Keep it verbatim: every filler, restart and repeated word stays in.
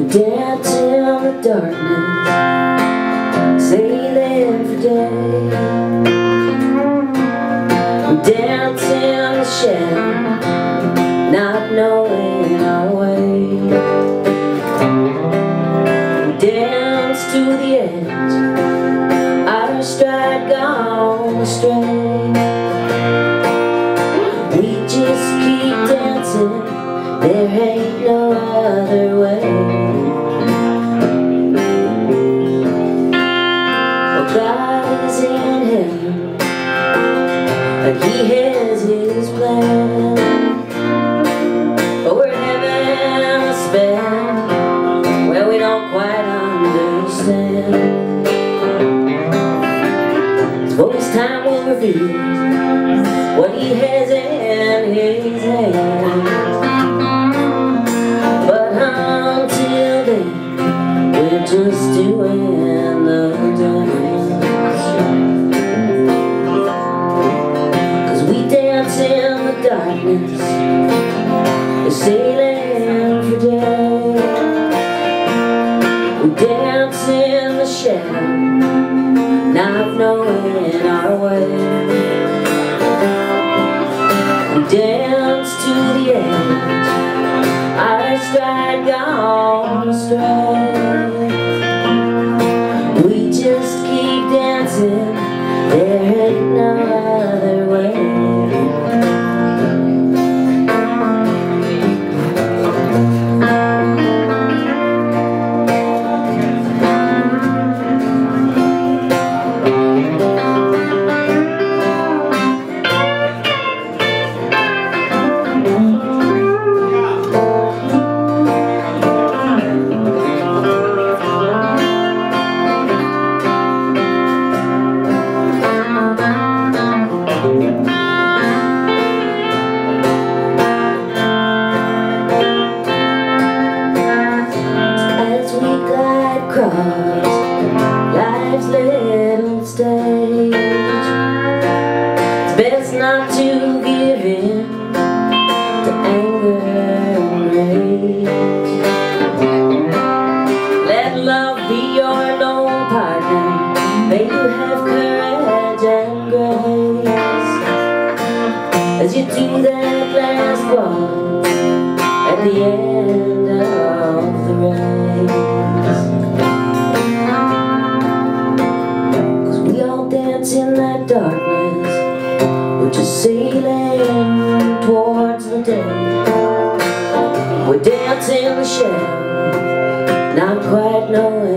Dance in the darkness, sailing for day. Dance in the shadow, not knowing our way. Dance to the edge, our stride gone astray. We just keep dancing, there ain't no other way. God is in heaven, and He has His plan. But we're having a spell where we don't quite understand. So this time we'll reveal what He has in His hand. But until then, we're just doing the dance. In the darkness, we're sailing for day. We dance in the shadow, not knowing our way. We dance to the edge, our stride gone astray. We just keep dancing, there ain't no other way. Across life's little stage, it's best not to give in to anger and rage. Let love be your lone partner, may you have courage and grace as you do that last walk at the end of the race. In that darkness, we're just sailing towards the day. We're dancing in the shadow, not quite knowing